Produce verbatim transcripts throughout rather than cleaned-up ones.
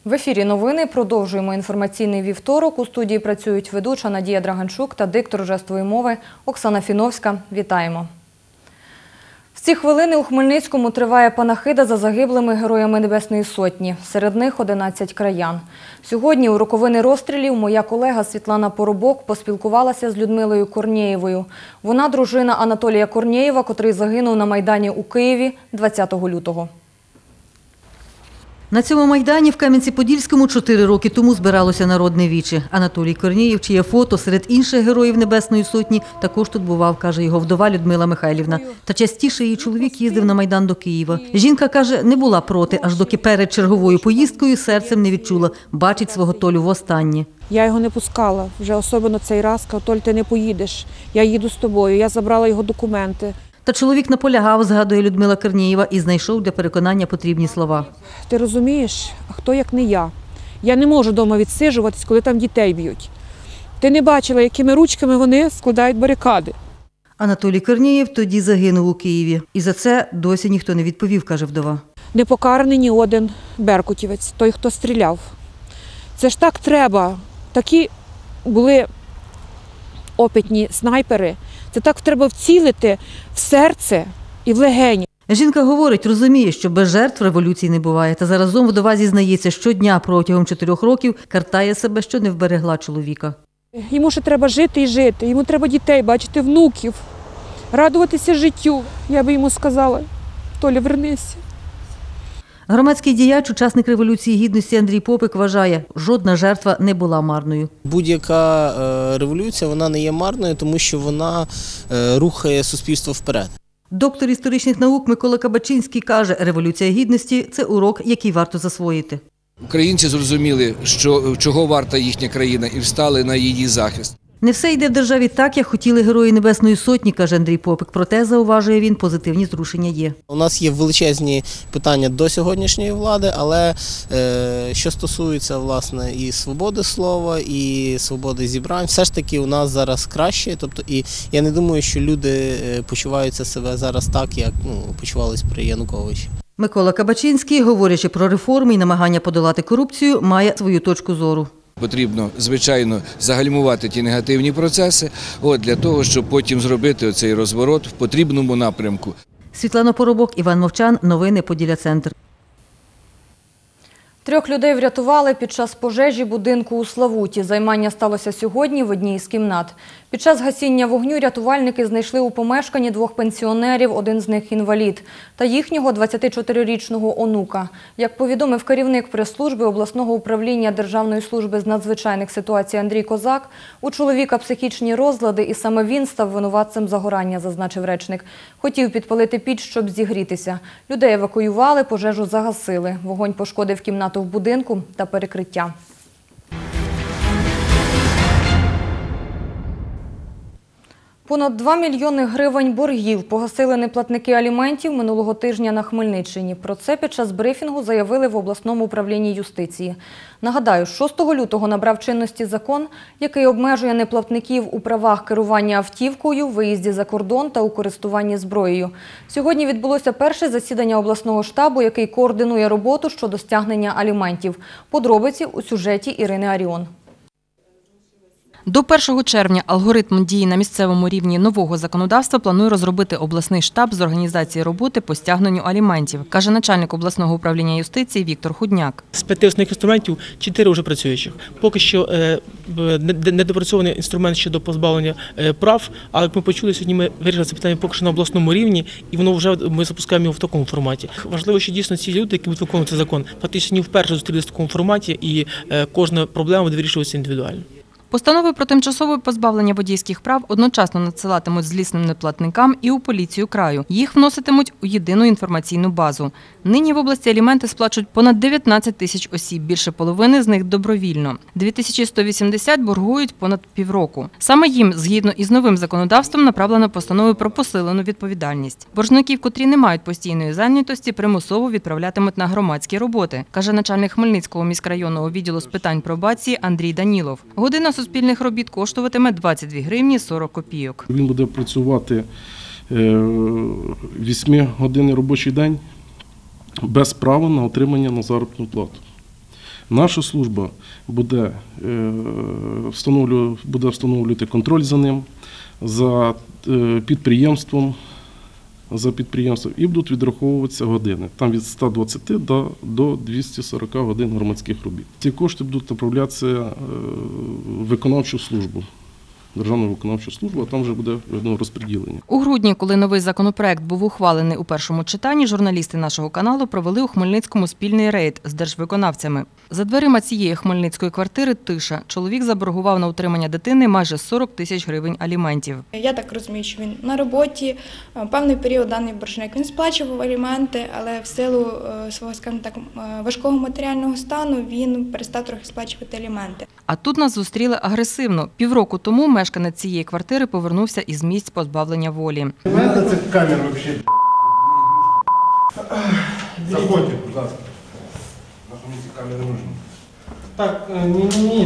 В ефірі новини. Продовжуємо інформаційний вівторок. У студії працюють ведуча Надія Драганчук та диктор жестової мови Оксана Фіновська. Вітаємо. В ці хвилини у Хмельницькому триває панахида за загиблими героями Небесної Сотні. Серед них одинадцять краян. Сьогодні у роковини розстрілів моя колега Світлана Поробок поспілкувалася з Людмилою Корнєєвою. Вона дружина Анатолія Корнєєва, котрий загинув на Майдані у Києві двадцятого лютого. На цьому Майдані в Кам'янці-Подільському чотири роки тому збиралося народне віче. Анатолій Корнєєв, чиє фото серед інших героїв Небесної Сотні, також тут бував, каже його вдова Людмила Михайлівна. Та частіше її чоловік їздив на Майдан до Києва. Жінка, каже, не була проти, аж доки перед черговою поїздкою серцем не відчула, бачить свого Толю востаннє. Я його не пускала, вже особливо цей раз, сказав: Толь, ти не поїдеш, я їду з тобою, я забрала його документи. Та чоловік наполягав, згадує Людмила Корнєєва, і знайшов для переконання потрібні слова. Ти розумієш, а хто як не я? Я не можу вдома відсиджуватись, коли там дітей б'ють. Ти не бачила, якими ручками вони складають барикади. Анатолій Корнєєв тоді загинув у Києві. І за це досі ніхто не відповів, каже вдова. Не покараний ні один беркутівець, той, хто стріляв. Це ж так треба. Такі були опитні снайпери. Це так треба вцілити в серце і в легені. Жінка говорить, розуміє, що без жертв революції не буває. Та заразом вдова зізнається, щодня протягом чотирьох років картає себе, що не вберегла чоловіка. Йому ще треба жити і жити, йому треба дітей бачити, внуків, радуватися життю. Я би йому сказала: Толя, вернися. Громадський діяч, учасник Революції Гідності Андрій Попик вважає, жодна жертва не була марною. Будь-яка революція, вона не є марною, тому що вона рухає суспільство вперед. Доктор історичних наук Микола Кабачинський каже, Революція Гідності – це урок, який варто засвоїти. Українці зрозуміли, що, чого варта їхня країна, і встали на її захист. Не все йде в державі так, як хотіли герої Небесної Сотні, каже Андрій Попик. Проте, зауважує він, позитивні зрушення є. У нас є величезні питання до сьогоднішньої влади, але е, що стосується, власне, і свободи слова, і свободи зібрань, все ж таки у нас зараз краще. Тобто, і я не думаю, що люди почуваються себе зараз так, як ну, почувались при Януковичі. Микола Кабачинський, говорячи про реформи і намагання подолати корупцію, має свою точку зору. Потрібно, звичайно, загальмувати ті негативні процеси, от, для того, щоб потім зробити оцей розворот в потрібному напрямку. Світлана Поробок, Іван Мовчан. Новини Поділля-Центр. Трьох людей врятували під час пожежі будинку у Славуті. Займання сталося сьогодні в одній із кімнат. Під час гасіння вогню рятувальники знайшли у помешканні двох пенсіонерів, один з них інвалід, та їхнього двадцятичотирирічного онука. Як повідомив керівник прес-служби обласного управління Державної служби з надзвичайних ситуацій Андрій Козак, у чоловіка психічні розлади, і саме він став винуватцем загорання, зазначив речник. Хотів підпалити піч, щоб зігрітися. Людей евакуювали, пожежу загасили. Вогонь пошкодив кімнату в будинку та перекриття. Понад два мільйони гривень боргів погасили неплатники аліментів минулого тижня на Хмельниччині. Про це під час брифінгу заявили в обласному управлінні юстиції. Нагадаю, шостого лютого набрав чинності закон, який обмежує неплатників у правах керування автівкою, виїзді за кордон та у користуванні зброєю. Сьогодні відбулося перше засідання обласного штабу, який координує роботу щодо стягнення аліментів. Подробиці у сюжеті Ірини Аріон. До першого червня алгоритм дії на місцевому рівні нового законодавства планує розробити обласний штаб з організації роботи по стягненню аліментів, каже начальник обласного управління юстиції Віктор Худняк. З п'яти основних інструментів чотири вже працюючих. Поки що недопрацьований інструмент щодо позбавлення прав, але як ми почули, сьогодні ми вирішили це питання поки що на обласному рівні, і воно вже ми запускаємо його в такому форматі. Важливо, що дійсно ці люди, які будуть виконувати цей закон, фактично вперше зустрілися в такому форматі, і кожна проблема буде вирішуватися індивідуально. Постанови про тимчасове позбавлення водійських прав одночасно надсилатимуть злісним неплатникам і у поліцію краю. Їх вноситимуть у єдину інформаційну базу. Нині в області аліменти сплачують понад дев'ятнадцять тисяч осіб, більше половини з них добровільно. дві тисячі сто вісімдесят боргують понад півроку. Саме їм, згідно із новим законодавством, направлено постанови про посилену відповідальність. Боржників, котрі не мають постійної зайнятості, примусово відправлятимуть на громадські роботи, каже начальник Хмельницького міськрайонного відділу з питань пробації Андрій Данілов. Година суспільних робіт коштуватиме двадцять дві гривні сорок копійок. Він буде працювати вісьмигодинний робочий день без права на отримання на заробітну плату. Наша служба буде, встановлювати, буде встановлювати контроль за ним, за підприємством, за підприємством і будуть відраховуватися години. Там від ста двадцяти до, до двохсот сорока годин громадських робіт. Ці кошти будуть направлятися в виконавчу службу. Державну виконавчу службу, а там вже буде видно розподілення. У грудні, коли новий законопроект був ухвалений у першому читанні, журналісти нашого каналу провели у Хмельницькому спільний рейд з держвиконавцями. За дверима цієї хмельницької квартири тиша. Чоловік заборгував на утримання дитини майже сорок тисяч гривень аліментів. Я так розумію, що він на роботі, певний період даний боржник він сплачував аліменти, але в силу свого, скажімо так, важкого матеріального стану він перестав трохи сплачувати аліменти. А тут нас зустріли агресивно. Півроку тому мешканець цієї квартири повернувся із місць позбавлення волі. У мене це камера взагалі. Заходьте, будь ласка. Нашому місці камери не нужно. Так, ні-ні-ні.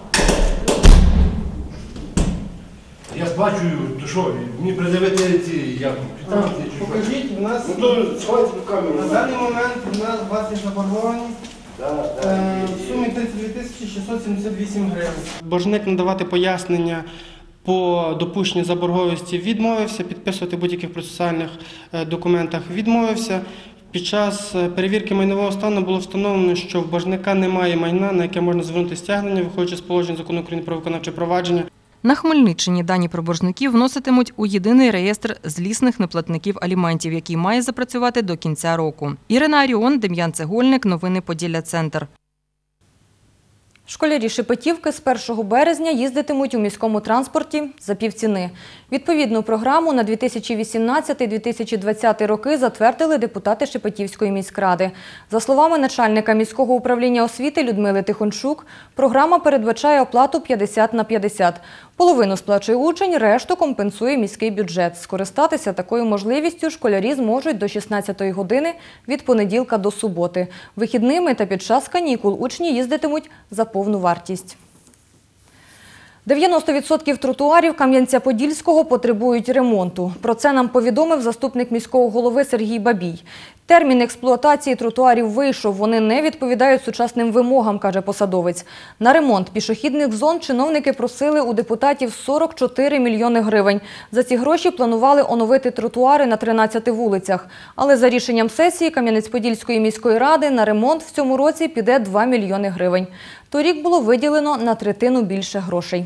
Я сплачую, то що, мені придивити ці, як, квитанції чи що? Покажіть, в нас Ну то сховайте ту камеру. на даний момент у нас власне заборгованість е, в сумі тридцять дві тисячі шістсот сімдесят вісім гривень. Боржник надавати пояснення по допущенню заборгованості відмовився, підписувати в будь-яких процесуальних документах відмовився. Під час перевірки майнового стану було встановлено, що в боржника немає майна, на яке можна звернути стягнення, виходячи з положень Закону України про виконавче провадження. На Хмельниччині дані про боржників вноситимуть у єдиний реєстр злісних неплатників аліментів, який має запрацювати до кінця року. Ірина Аріон, Дем'ян Цегольник, новини Поділля-Центр. Школярі Шепетівки з першого березня їздитимуть у міському транспорті за півціни. Відповідну програму на дві тисячі вісімнадцятий - дві тисячі двадцятий роки затвердили депутати Шепетівської міськради. За словами начальника міського управління освіти Людмили Тихончук, програма передбачає оплату п'ятдесят на п'ятдесят. Половину сплачує учень, решту компенсує міський бюджет. Скористатися такою можливістю школярі зможуть до шістнадцятої години від понеділка до суботи. Вихідними та під час канікул учні їздитимуть за повну вартість. дев'яносто відсотків тротуарів Кам'янця-Подільського потребують ремонту. Про це нам повідомив заступник міського голови Сергій Бабій. Термін експлуатації тротуарів вийшов, вони не відповідають сучасним вимогам, каже посадовець. На ремонт пішохідних зон чиновники просили у депутатів сорок чотири мільйони гривень. За ці гроші планували оновити тротуари на тринадцяти вулицях. Але за рішенням сесії Кам'янець-Подільської міської ради на ремонт в цьому році піде два мільйони гривень. Торік було виділено на третину більше грошей.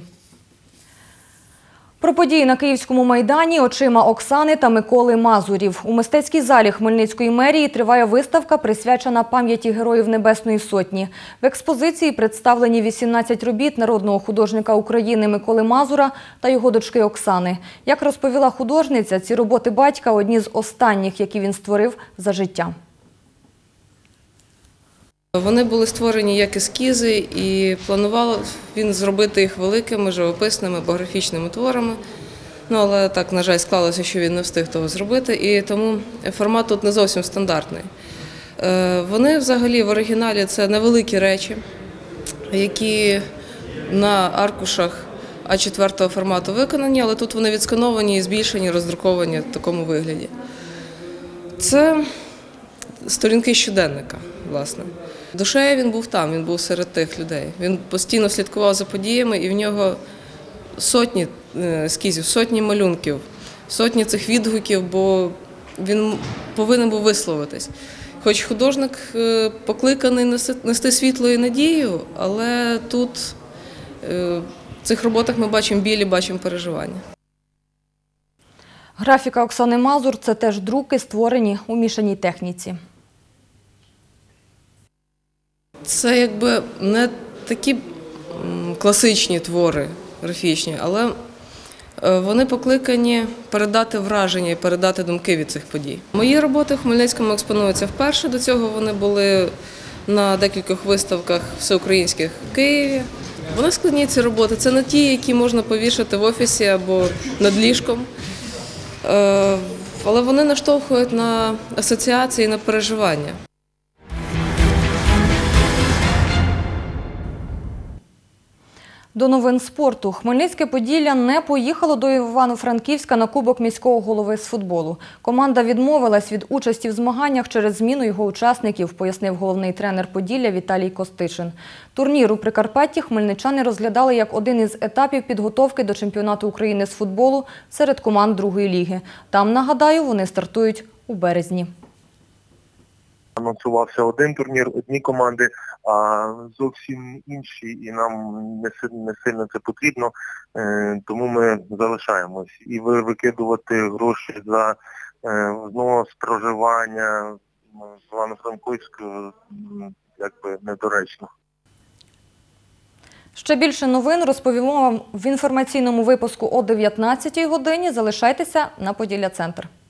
Про події на Київському майдані очима Оксани та Миколи Мазурів. У мистецькій залі Хмельницької мерії триває виставка, присвячена пам'яті Героїв Небесної Сотні. В експозиції представлені вісімнадцять робіт народного художника України Миколи Мазура та його дочки Оксани. Як розповіла художниця, ці роботи батька – одні з останніх, які він створив за життя. Вони були створені як ескізи, і планував він зробити їх великими, живописними, біографічними творами. Ну, але так, на жаль, склалося, що він не встиг того зробити, і тому формат тут не зовсім стандартний. Вони взагалі в оригіналі – це невеликі речі, які на аркушах а чотири формату виконані, але тут вони відскановані і збільшені, роздруковані в такому вигляді. Це сторінки щоденника, власне. Душею він був там, він був серед тих людей. Він постійно слідкував за подіями, і в нього сотні ескізів, сотні малюнків, сотні цих відгуків, бо він повинен був висловитись. Хоч художник покликаний нести світло і надію, але тут в цих роботах ми бачимо білі, бачимо переживання. Графіка Оксани Мазур – це теж друки, створені у мішаній техніці. Це якби не такі класичні твори графічні, але вони покликані передати враження і передати думки від цих подій. Мої роботи в Хмельницькому експонуються вперше, до цього вони були на декількох виставках всеукраїнських в Києві. Вони складні, ці роботи, це не ті, які можна повішати в офісі або над ліжком, але вони наштовхують на асоціації, на переживання. До новин спорту. Хмельницьке Поділля не поїхало до Івано-Франківська на Кубок міського голови з футболу. Команда відмовилась від участі в змаганнях через зміну його учасників, пояснив головний тренер Поділля Віталій Костишин. Турнір у Прикарпатті хмельничани розглядали як один із етапів підготовки до чемпіонату України з футболу серед команд другої ліги. Там, нагадаю, вони стартують у березні. Анонсувався один турнір, одні команди, а зовсім інші, і нам не сильно, не сильно це потрібно, тому ми залишаємось. І викидувати гроші за знос, проживання в Івано-Франківську якби недоречно. Ще більше новин розповімо вам в інформаційному випуску о дев'ятнадцятій годині. Залишайтеся на Поділля Центр.